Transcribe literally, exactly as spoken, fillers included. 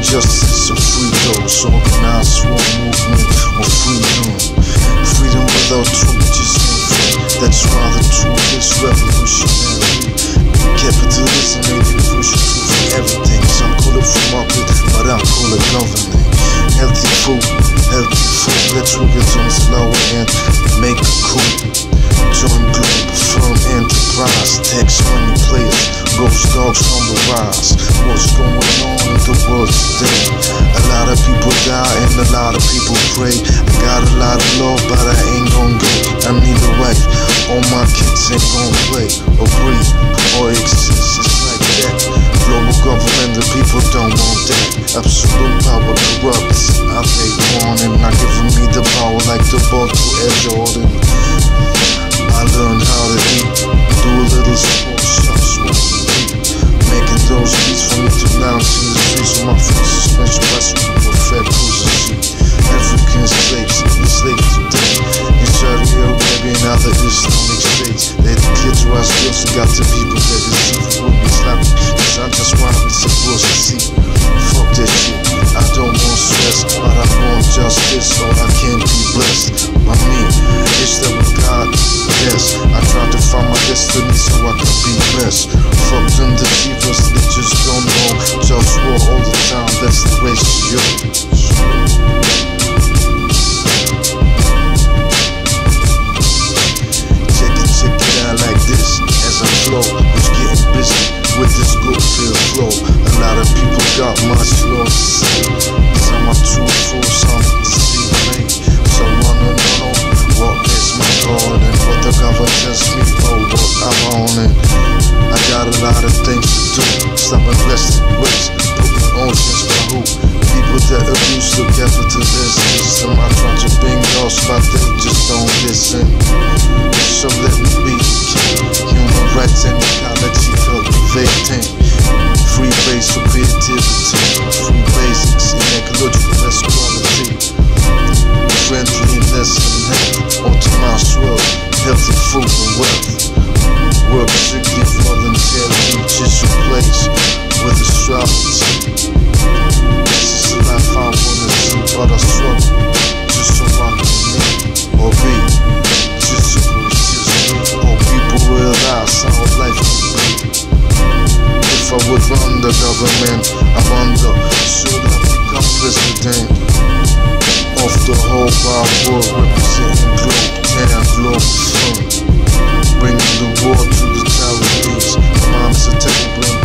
justice and free those. Organized war movement on freedom. Freedom without truth just ain't free. That's why the truth is revolutionary. Capitalism ain't the crucial truth for everything. Some call it free market, but I call it government. Healthy food, healthy food. Let's look at some slower and make a coup. Join Globalfirm enterprise. Tax money players, GhostDogz on the rise. What's going on in the world today? A lot of people die and a lot of people pray. I got a lot of love, but I ain't gon' get. I need a wife. All my kids ain't gon' play or breathe or exist. It's like that. Global government, the people don't want that. Absolute power corrupts. I take warning, not giving me the power like the ball to Air Jordan. I learned how to eat, do a little sports, JustWar, making those beats for me to lounge in the streets of my friends, suspension bicycle, perfect cruiser seat. African slaves, enslaved today, in Saudi Arabia and other Islamic states. They declare to us girls who got the people that deceive will be slapping, cause I just want to be supposed to see. Fuck that shit, I don't want stress, but I want justice, so I can't be blessed by me. It's that with God, yes, I try to find my destiny so I can be blessed. Fuck them deceivers, they just don't know. JustWar all the time, that's the ratio. Check it, check it out like this, as I flow, who's getting busy with this good feel flow. A lot of people got much love to say. Some are truthful, some deceive me. So wanna know what is my God and what the government tells me, oh, what I'm on it. I got a lot of things to do. Stop investing ways, putting oceans for who? People that abuse the capitalist system. I try to bring those, but they just don't listen. So let me be human rights and equality cultivating. Free base for creativity, free basics in ecological equality. Friendliness and health, optimized world, healthy food and wealth. Work strictly voluntarily, just replace with astrology. This is the life I wanna see, but I struggle just so I can live or be. Just so it's just me, or people realize how life can be. If I would run the government, I wonder, should I become president of the whole wide world, representing globe and Globalfirm, bringing the war to the Taiwanese. Mom's a terrible